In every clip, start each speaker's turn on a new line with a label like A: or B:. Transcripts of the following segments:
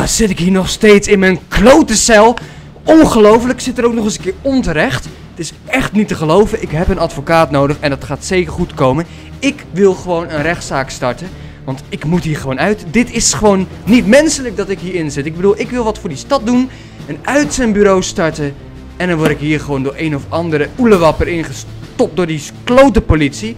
A: Zit ik hier nog steeds in mijn klote cel? Ongelooflijk, zit er ook nog eens een keer onterecht. Het is echt niet te geloven. Ik heb een advocaat nodig en dat gaat zeker goed komen. Ik wil gewoon een rechtszaak starten. Want ik moet hier gewoon uit. Dit is gewoon niet menselijk dat ik hierin zit. Ik bedoel, ik wil wat voor die stad doen. Een uitzendbureau starten. En dan word ik hier gewoon door een of andere oelewapper ingestopt door die klote politie.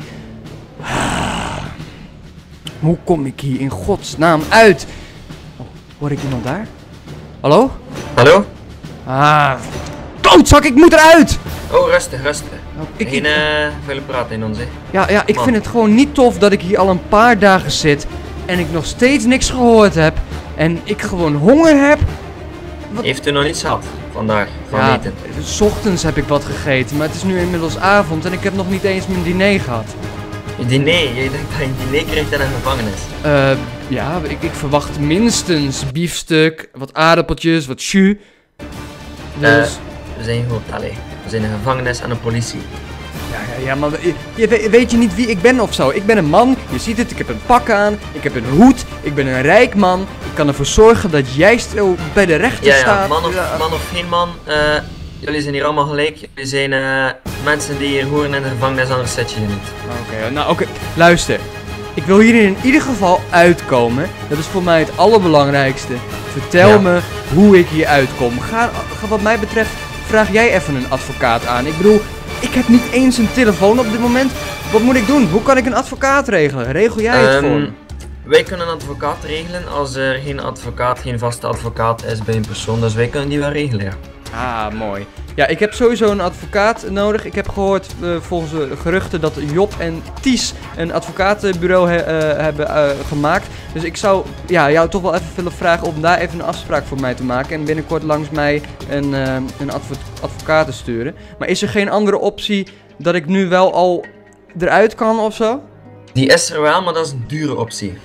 A: Hoe kom ik hier in godsnaam uit? Oh, hoor ik iemand daar? Hallo?
B: Hallo?
A: Klootzak, ik moet eruit!
B: Oh, rustig, rustig.
A: Ik
B: Geen veel praten in ons, hè?
A: Ja, ik vind het gewoon niet tof dat ik hier al een paar dagen zit en ik nog steeds niks gehoord heb en ik gewoon honger heb.
B: Heeft u nog niets gehad vandaag van eten?
A: 's Ochtends heb ik wat gegeten, maar het is nu inmiddels avond en ik heb nog niet eens mijn diner gehad.
B: Je diner? Je denkt dat je een diner krijgt in een gevangenis?
A: Ja, ik verwacht minstens biefstuk, wat aardappeltjes, wat jus. Dus...
B: we zijn gewoon, we zijn een gevangenis en een politie.
A: Ja, maar weet je niet wie ik ben of zo? Ik ben een man, je ziet het, ik heb een pak aan, ik heb een hoed, ik ben een rijk man. Ik kan ervoor zorgen dat jij bij de rechter staat.
B: Man of geen man, jullie zijn hier allemaal gelijk. Jullie zijn mensen die hier horen in de gevangenis, anders zet je hier niet.
A: Oké, luister. Ik wil hier in ieder geval uitkomen. Dat is voor mij het allerbelangrijkste. Vertel me hoe ik hier uitkom. Ga wat mij betreft, vraag jij even een advocaat aan. Ik bedoel, ik heb niet eens een telefoon op dit moment. Wat moet ik doen? Hoe kan ik een advocaat regelen? Regel jij het voor me?
B: Wij kunnen een advocaat regelen als er geen vaste advocaat is bij een persoon. Dus wij kunnen die wel regelen, ja.
A: Mooi. Ja, ik heb sowieso een advocaat nodig. Ik heb gehoord volgens de geruchten dat Job en Ties een advocatenbureau hebben gemaakt. Dus ik zou jou toch wel even willen vragen om daar even een afspraak voor mij te maken. En binnenkort langs mij een advocaat te sturen. Maar is er geen andere optie dat ik nu wel al eruit kan of zo?
B: Die is er wel, maar dat is een dure optie.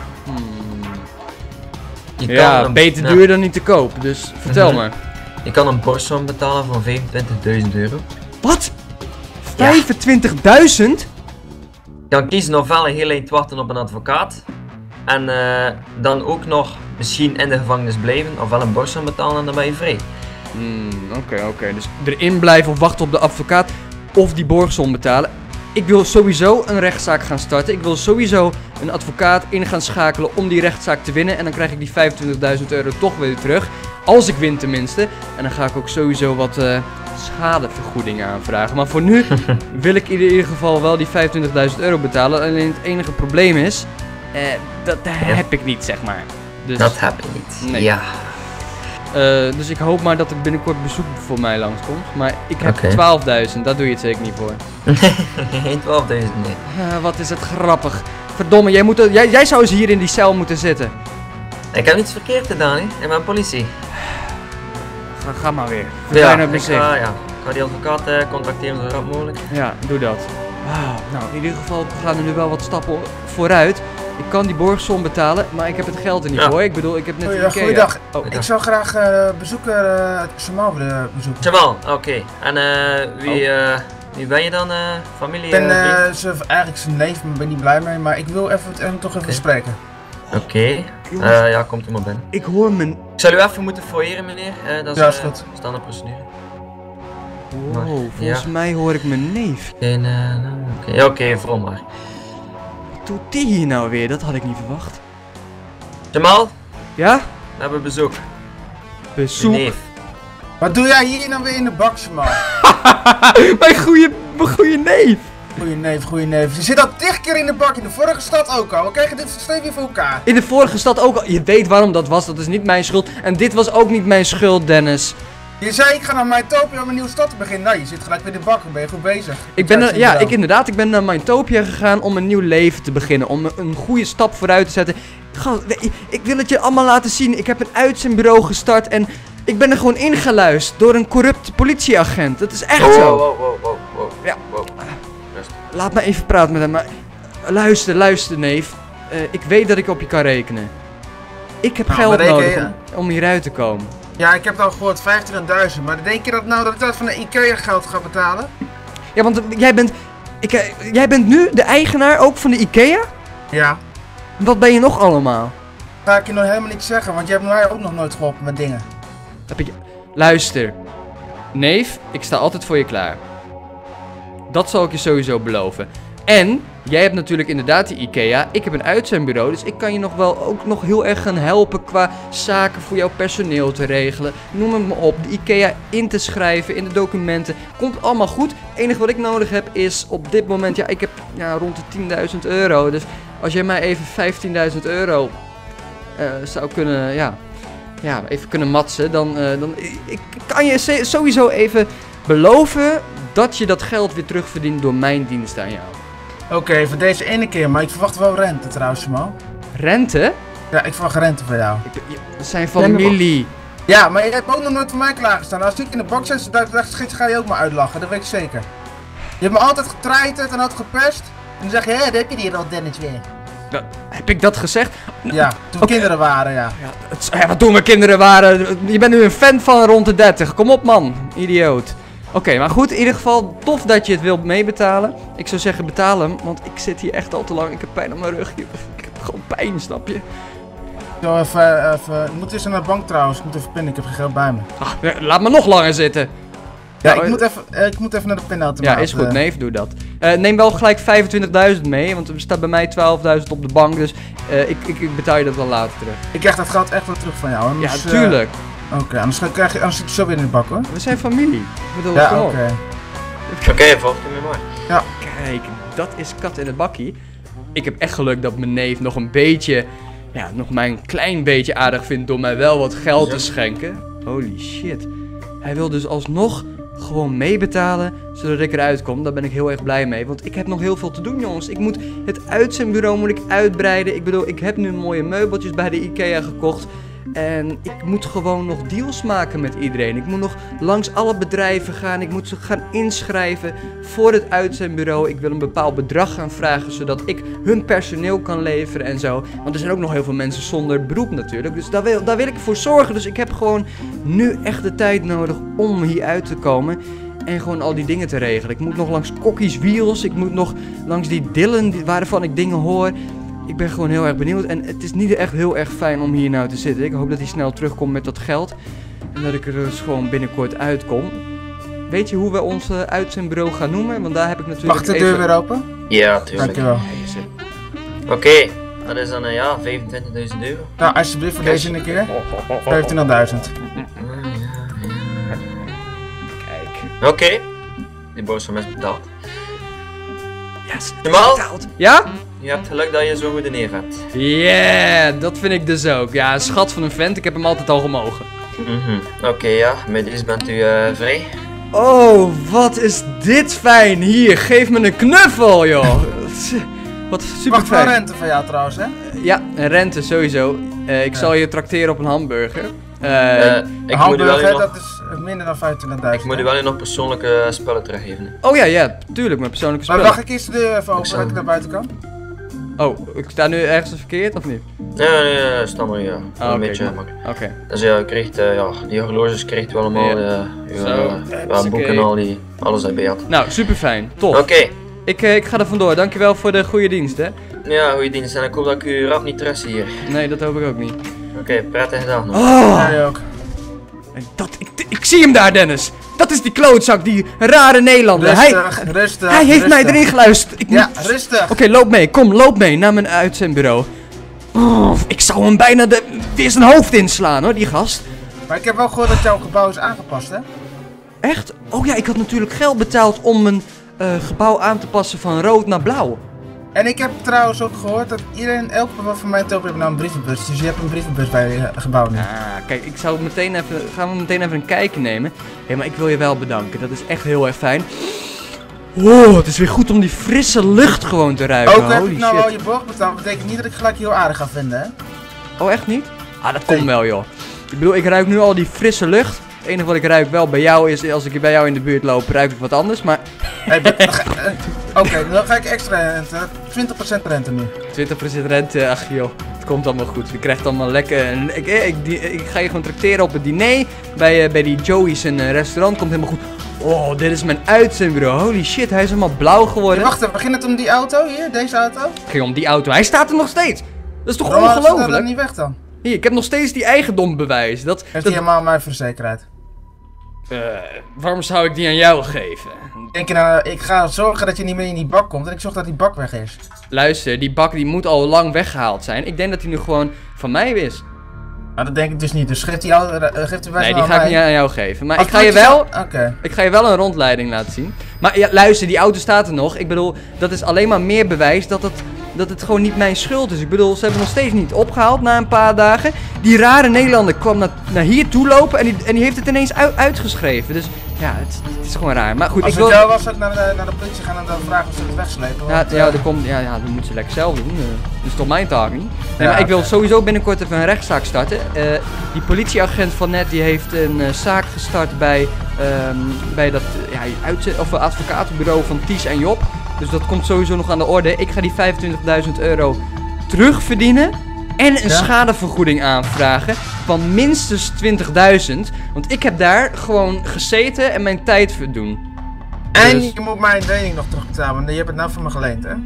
A: Beter duur dan niet te koop. Dus vertel me.
B: Je kan een borstsom betalen van €25.000.
A: Wat? 25.000?
B: Je kan kiezen ofwel een heel eind wachten op een advocaat. En dan ook nog misschien in de gevangenis blijven. Ofwel een borstsom betalen en dan ben je vrij.
A: Oké. Dus erin blijven of wachten op de advocaat. Of die borgsom betalen. Ik wil sowieso een rechtszaak gaan starten. Ik wil sowieso een advocaat in gaan schakelen om die rechtszaak te winnen. En dan krijg ik die €25.000 toch weer terug. Als ik win tenminste. En dan ga ik ook sowieso wat schadevergoedingen aanvragen. Maar voor nu wil ik in ieder geval wel die €25.000 betalen. Alleen het enige probleem is, dat heb ik niet, zeg maar. Dus,
B: dat heb je niet,
A: nee.
B: Ja.
A: Dus ik hoop maar dat er binnenkort bezoek voor mij langskomt. Maar ik heb 12.000, daar doe je het zeker niet voor.
B: Geen 12.000, nee.
A: Wat is het grappig. Verdomme, jij zou eens hier in die cel moeten zitten.
B: Ik heb niets verkeerd gedaan, hè? Ik ben politie.
A: Ga maar weer. Verdwijn uit mijn zicht.
B: Ik ga die advocaat contacteren zo rap mogelijk.
A: Ja, doe dat. Nou, in ieder geval gaan er nu wel wat stappen vooruit. Ik kan die borgsom betalen, maar ik heb het geld er niet voor. Ik bedoel, ik heb net
C: Goeiedag. Ik zou graag bezoeker Jamal willen bezoeken.
B: Jamal, oké. En wie ben je dan? Familie?
C: Ik ben eigenlijk zijn neef, maar ik ben niet blij mee. Maar ik wil hem toch even spreken.
B: Oké. Ja, komt u maar binnen.
A: Ik hoor mijn...
B: Ik zal u even moeten fouilleren, meneer. Dat is goed. Standaard procedure.
A: Wow, volgens mij hoor ik mijn neef.
B: Oké, vooral maar.
A: Wat doet die hier nou weer? Dat had ik niet verwacht.
B: Jamal?
A: Ja?
B: We hebben bezoek.
A: Bezoek?
B: Neef.
C: Wat doe jij hier nou weer in de bak, Jamal?
A: Mijn goeie neef.
C: Goeie neef. Je zit al 10 keer in de bak, in de vorige stad ook al. We krijgen dit steeds weer voor elkaar.
A: In de vorige stad ook al. Je weet waarom dat was, dat is niet mijn schuld. En dit was ook niet mijn schuld, Dennis.
C: Je zei, ik ga naar Mytopia om een nieuwe stad te beginnen. Nou, je zit gelijk weer in de bak, dan ben je goed bezig.
A: Ik ben naar Mytopia gegaan om een nieuw leven te beginnen. Om een goede stap vooruit te zetten. Ik wil het je allemaal laten zien. Ik heb een uitzendbureau gestart en ik ben er gewoon ingeluisterd door een corrupte politieagent. Dat is echt zo.
B: Wow.
A: Ja. Laat me even praten met hem, maar luister neef. Ik weet dat ik op je kan rekenen. Ik heb geld nodig om hieruit te komen.
C: Ja, ik heb het al gehoord, 25.000. Maar denk je dat ik dat van de IKEA geld ga betalen?
A: Ja, want jij bent nu de eigenaar ook van de IKEA?
C: Ja.
A: Wat ben je nog allemaal?
C: ga ik je nog helemaal niks zeggen, want je hebt mij ook nog nooit geholpen met dingen.
A: Luister. Neef, ik sta altijd voor je klaar. Dat zal ik je sowieso beloven. En, jij hebt natuurlijk inderdaad die IKEA. Ik heb een uitzendbureau, dus ik kan je nog wel ook nog heel erg gaan helpen qua zaken voor jouw personeel te regelen. Noem het maar op. De IKEA in te schrijven in de documenten. Komt allemaal goed. Het enige wat ik nodig heb is op dit moment, ja, ik heb rond de 10.000 euro. Dus als jij mij even 15.000 euro zou kunnen, even kunnen matsen, dan ik kan je sowieso even beloven dat je dat geld weer terugverdient door mijn dienst aan jou.
C: Oké, voor deze ene keer, maar ik verwacht wel rente trouwens, Simon.
A: Rente?
C: Ja, ik verwacht rente van jou.
A: We zijn familie.
C: Ja, maar je hebt ook nog nooit voor mij klaargestaan. Als ik in de box zit, daar ga je ook maar uitlachen, dat weet ik zeker. Je hebt me altijd getreiterd en altijd gepest. En dan zeg je, hé, daar heb je die al Dennis weer.
A: Heb ik dat gezegd?
C: Ja, toen we kinderen waren, ja.
A: Wat toen we kinderen waren? Je bent nu een fan van rond de 30. Kom op, man. Idioot. Oké, maar goed, in ieder geval tof dat je het wilt meebetalen. Ik zou zeggen, betaal hem, want ik zit hier echt al te lang. Ik heb pijn op mijn rug. Ik heb gewoon pijn, snap je?
C: Zo, even. Ik moet eens naar de bank trouwens. Ik moet even pinnen, ik heb geen geld bij me.
A: Ach, laat me nog langer zitten.
C: Ja, ik moet even naar de pinautomaat.
A: Ja, is goed. Nee, doe dat. Neem wel gelijk 25.000 mee, want er staat bij mij 12.000 op de bank. Dus ik betaal je dat wel later terug.
C: Ik krijg dat geld echt wel terug van jou, hè?
A: Ja, tuurlijk.
C: Oké, anders zit je zo weer in de bak, hoor.
A: We zijn familie. Ik bedoel,
C: Ja, oké.
B: Oké, volgt u me maar.
C: Ja.
A: Kijk, dat is kat in het bakkie. Ik heb echt geluk dat mijn neef nog een beetje, nog mij een klein beetje aardig vindt door mij wel wat geld te schenken. Holy shit. Hij wil dus alsnog gewoon meebetalen, zodat ik eruit kom. Daar ben ik heel erg blij mee, want ik heb nog heel veel te doen, jongens. Ik moet het uitzendbureau uitbreiden. Ik bedoel, ik heb nu mooie meubeltjes bij de IKEA gekocht. En ik moet gewoon nog deals maken met iedereen. Ik moet nog langs alle bedrijven gaan. Ik moet ze gaan inschrijven voor het uitzendbureau. Ik wil een bepaald bedrag gaan vragen, zodat ik hun personeel kan leveren en zo. Want er zijn ook nog heel veel mensen zonder beroep natuurlijk. Dus daar wil ik voor zorgen. Dus ik heb gewoon nu echt de tijd nodig om hier uit te komen. En gewoon al die dingen te regelen. Ik moet nog langs Cocky's Wheels. Ik moet nog langs die Dylan waarvan ik dingen hoor. Ik ben gewoon heel erg benieuwd en het is niet echt heel erg fijn om hier nou te zitten. Ik hoop dat hij snel terugkomt met dat geld. En dat ik er dus gewoon binnenkort uitkom. Weet je hoe we ons uitzendbureau gaan noemen? Want daar heb ik natuurlijk
C: Mag de deur weer open?
B: Ja, tuurlijk.
C: Dankjewel.
B: Oké, dat is dan 25.000 euro.
C: Nou, alsjeblieft voor deze ene keer. 25.000.
A: Kijk.
B: Oké, die boodschap is betaald.
A: Yes,
B: Jamal?
A: betaald. Ja?
B: Je hebt geluk dat je zo goed neer hebt.
A: Yeah, dat vind ik dus ook. Ja, een schat van een vent. Ik heb hem altijd al gemogen.
B: Oké, ja. Met deze bent u vrij.
A: Oh, wat is dit fijn. Hier, geef me een knuffel, joh. Wat super
C: Wacht wel
A: fijn.
C: rente van jou trouwens, hè?
A: Ja, een rente sowieso. Ik zal je trakteren op een hamburger.
B: Ik moet u wel
C: Hamburger,
B: nog...
C: dat is minder dan 25.000.
B: Ik moet u wel nog persoonlijke spullen teruggeven.
A: Oh ja, tuurlijk, mijn persoonlijke
C: Maar
A: spullen.
C: mag ik eerst de deur even open, zodat ik naar buiten kan?
A: Oh, ik sta nu ergens verkeerd of niet?
B: Nee, sta maar ja.
A: Ah,
B: Een beetje
A: oké.
B: makkelijk.
A: Oké.
B: Dus ja, je krijgt, die horloges krijgt u allemaal,
A: Zo,
B: boeken en al die, alles daarbij had.
A: Nou, super fijn. Tof.
B: Oké.
A: Ik ga er vandoor. Dankjewel voor de goede dienst, hè?
B: Ja, goeie dienst. En ik hoop dat ik u rap niet terug zie hier.
A: Nee, dat hoop ik ook niet.
B: Oké, prettige dag nog.
A: Oh!
C: Jij ook.
A: En ik zie hem daar, Dennis. Dat is die klootzak, die rare Nederlander.
C: Rustig.
A: Hij heeft mij erin geluisterd.
C: Ja, rustig.
A: Oké, loop mee. Kom, loop mee naar mijn uitzendbureau. Oh, ik zou hem bijna weer zijn hoofd inslaan, hoor, die gast.
C: Maar ik heb wel gehoord dat jouw gebouw is aangepast, hè?
A: Echt? Oh ja, ik had natuurlijk geld betaald om mijn gebouw aan te passen van rood naar blauw.
C: En ik heb trouwens ook gehoord dat elke van mijn top heeft nou een brievenbus. Dus je hebt een brievenbus bij je gebouw nu.
A: Ah, kijk, gaan we meteen even een kijkje nemen. Hé, maar ik wil je wel bedanken. Dat is echt heel erg fijn. Oh, het is weer goed om die frisse lucht gewoon te ruiken.
C: Ook heb
A: Holy
C: ik nou
A: shit.
C: al je borg betaald, betekent niet dat ik gelijk heel aardig ga vinden, hè?
A: Oh, echt niet? Ah, dat komt wel, joh. Ik bedoel, ik ruik nu al die frisse lucht. Het enige wat ik ruik wel bij jou is, als ik bij jou in de buurt loop, ruik ik wat anders, maar...
C: Hey, Oké, dan ga ik extra rente. 20% rente nu.
A: 20% rente, ach joh, het komt allemaal goed. Je krijgt allemaal lekker. En ik ga je gewoon trakteren op het diner bij die Joey's een restaurant. Komt helemaal goed. Oh, dit is mijn uitzendbureau. Holy shit, hij is helemaal blauw geworden.
C: Hey, wacht even, begint het om die auto hier? Deze auto?
A: Het ging om die auto. Hij staat er nog steeds. Dat is toch
C: Waarom halen ze dat
A: ongelooflijk?
C: niet weg dan?
A: Hier, ik heb nog steeds die eigendombewijs.
C: Heeft hij helemaal mij voor de zekerheid?
A: Waarom zou ik die aan jou geven?
C: Denk je nou, ik ga zorgen dat je niet meer in die bak komt en ik zorg dat die bak weg is.
A: Luister, die bak die moet al lang weggehaald zijn. Ik denk dat hij nu gewoon van mij is.
C: Maar dat denk ik dus niet, dus geeft hij best
A: Nee,
C: wel
A: die ga ik
C: aan
A: niet
C: mij.
A: aan jou geven. Maar
C: Als
A: ik ga je
C: het
A: wel...
C: Oké.
A: Ik ga je wel een rondleiding laten zien. Maar ja, luister, die auto staat er nog. Ik bedoel, dat is alleen maar meer bewijs dat het gewoon niet mijn schuld is. Ik bedoel, ze hebben nog steeds niet opgehaald na een paar dagen. Die rare Nederlander kwam naar hier toe lopen en die heeft het ineens uitgeschreven. Dus ja, het is gewoon raar. Maar goed,
C: Als
A: ik
C: ik
A: wil...
C: jou was, zou ik naar de politie gaan en dan vragen of ze het wegslepen.
A: Ja,
C: want,
A: dat moeten ze lekker zelf doen. Dat is toch mijn taak niet? Nee,
C: Ja,
A: maar ik wil
C: oké.
A: sowieso binnenkort even een rechtszaak starten. Die politieagent van net die heeft een zaak gestart bij dat advocatenbureau van Ties en Job. Dus dat komt sowieso nog aan de orde. Ik ga die €25.000 terugverdienen. En een schadevergoeding aanvragen van minstens 20.000. Want ik heb daar gewoon gezeten en mijn tijd verdoen.
C: En
A: Dus-
C: je moet mijn lening nog terugbetalen, want je hebt het nou van me geleend, hè?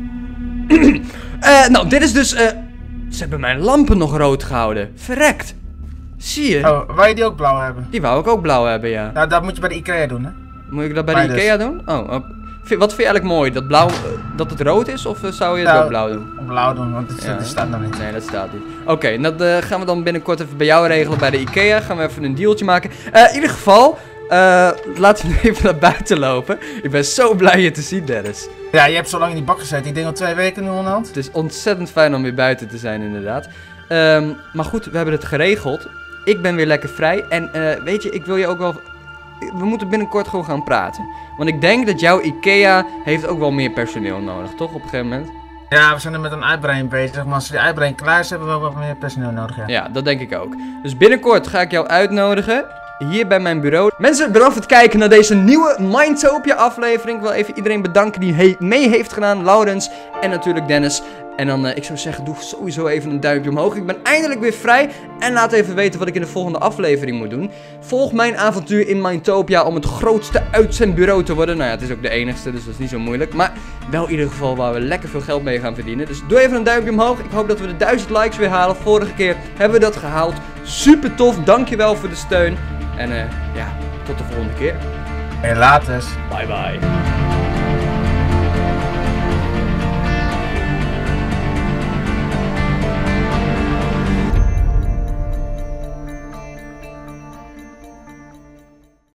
A: Nou, dit is dus... Ze hebben mijn lampen nog rood gehouden. Verrekt. Zie je?
C: Oh, wou je die ook blauw hebben?
A: Die wou ik ook blauw hebben, ja.
C: Nou, dat moet je bij de IKEA doen, hè?
A: Moet ik dat bij
C: mij
A: de
C: dus.
A: Ikea doen? Wat vind je eigenlijk mooi? Dat blauw, dat het rood is? Of zou je het
C: Nou,
A: ook blauw doen?
C: Blauw doen, want het
A: Ja.
C: staat nog niet.
A: Nee, dat staat niet. Oké, dat gaan we dan binnenkort even bij jou regelen bij de Ikea. Gaan we even een dealtje maken. In ieder geval, laten we nu even naar buiten lopen. Ik ben zo blij je te zien, Dennis.
C: Ja, je hebt zo lang in die bak gezeten. Ik denk al 2 weken nu onderhand.
A: Het is ontzettend fijn om weer buiten te zijn, inderdaad. Maar goed, we hebben het geregeld. Ik ben weer lekker vrij. En weet je, ik wil je ook wel... We moeten binnenkort gewoon gaan praten. Want ik denk dat jouw Ikea heeft ook wel meer personeel nodig, toch? Op een gegeven moment.
C: Ja, we zijn er met een uitbreiding bezig. Maar als die uitbreiding klaar is, hebben we wel wat meer personeel nodig, ja.
A: Ja, dat denk ik ook. Dus binnenkort ga ik jou uitnodigen. Hier bij mijn bureau. Mensen, bedankt voor het kijken naar deze nieuwe Mindtopia aflevering. Ik wil even iedereen bedanken die mee heeft gedaan. Laurens en natuurlijk Dennis. En dan, ik zou zeggen, doe sowieso even een duimpje omhoog. Ik ben eindelijk weer vrij. En laat even weten wat ik in de volgende aflevering moet doen. Volg mijn avontuur in Mindtopia om het grootste uitzendbureau te worden. Nou ja, het is ook de enigste, dus dat is niet zo moeilijk. Maar wel in ieder geval waar we lekker veel geld mee gaan verdienen. Dus doe even een duimpje omhoog. Ik hoop dat we de 1000 likes weer halen. Vorige keer hebben we dat gehaald. Super tof, dankjewel voor de steun. En ja, tot de volgende keer.
C: En later.
A: Bye bye.